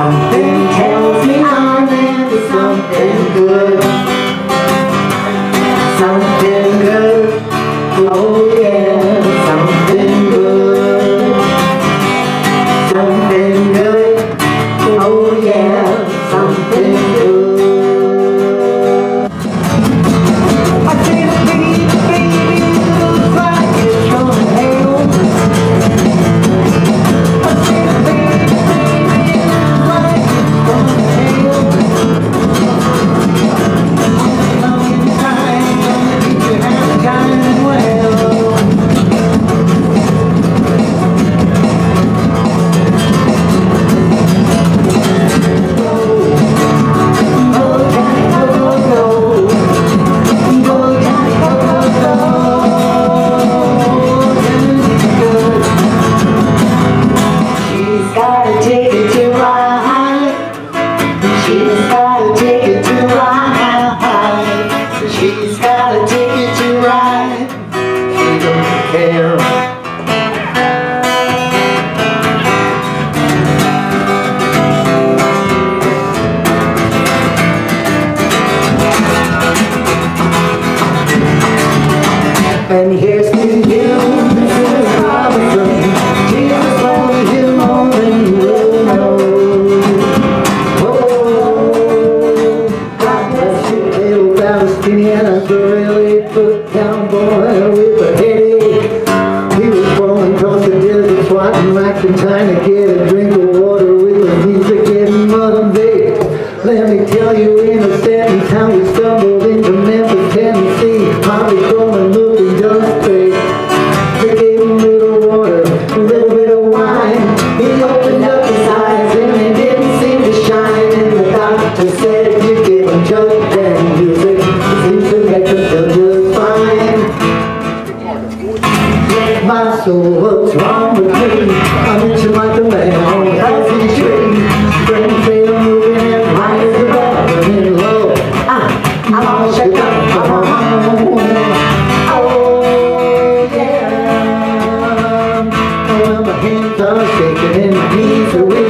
Something tells me I'm into something good. Something good. Oh yeah, something good. Something good. Oh yeah, something good. I say the baby looks like it's from hell. I say the baby looks like it's from hell. Long time, gonna teach you how to time well. She's got a ticket to ride. She don't care. And here's to you, Mrs. Robinson. Jesus loves you more than you will know. Skinny and a really foot cowboy with a headache. He was rolling across the desert, swatting like and trying to get a drink of water with the music getting motivated. Let me tell you in a sentence how we stumbled into Memphis, Tennessee. Probably going looking just straight. They gave him a little water, a little bit of wine. He opened up his eyes and they didn't seem to shine. And the doctor said if you give him just then music, seems to make them feel just fine. My soul, what's wrong with me? I'm itching like a man on a icy tree. Spring fail moving and high as the bell, burning low. I'm all shook up, I'm home. Oh yeah. Well, my hands are shaking and my knees are weak.